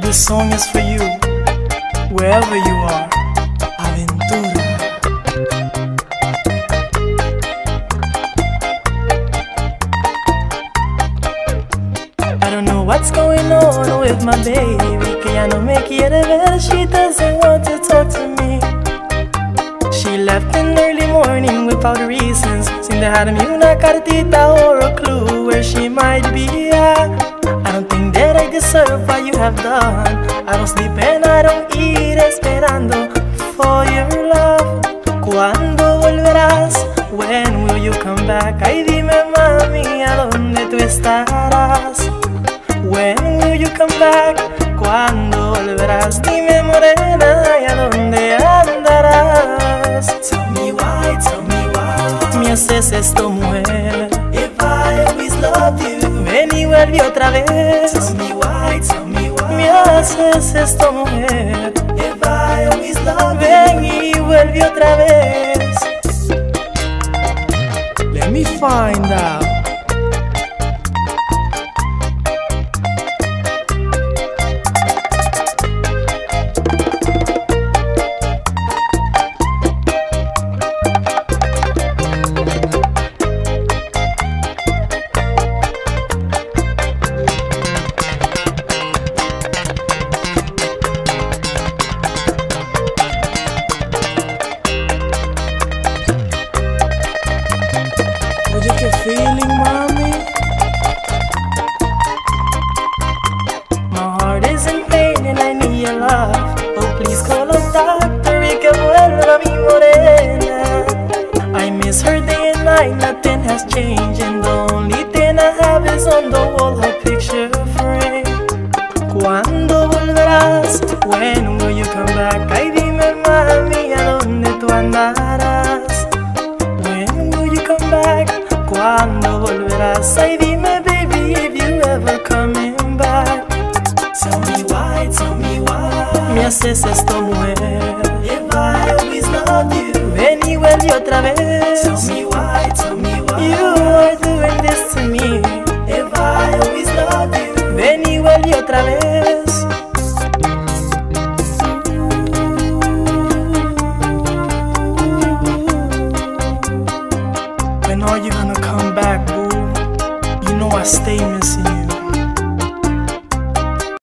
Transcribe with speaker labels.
Speaker 1: This song is for you, wherever you are. Aventura. I don't know what's going on with my baby, que ya no me quiere ver. She doesn't want to talk to me. She left in early morning without reasons. Sin dejarme una cartita or a clue where she might be at. I don't think that I deserve what you have done. I don't sleep and I don't eat esperando for your love. ¿Cuándo volverás? When will you come back? Ay, dime mami, ¿a dónde tú estarás? When will you come back? ¿Cuándo volverás? Dime morena, ¿y a dónde andarás? Tell me why, me haces esto mujer. If I always loved you, ven y vuelve otra vez. Tell me why, me haces esto mujer. If I always loved you, ven y vuelve otra vez. Let me find out. Oye, qué feeling, mami. My heart is in pain and I need your love. Oh, please call a doctor y que vuelva mi morena. I miss her day and night, nothing has changed, and the only thing I have is on the wall her picture frame. ¿Cuándo volverás? When will you come back? Ay, dime mami, ¿a dónde tú andarás? When will you come back? ¿Cuándo volverás? Ay, dime baby, if you ever coming back. Tell me why, me haces esto mujer. If I always love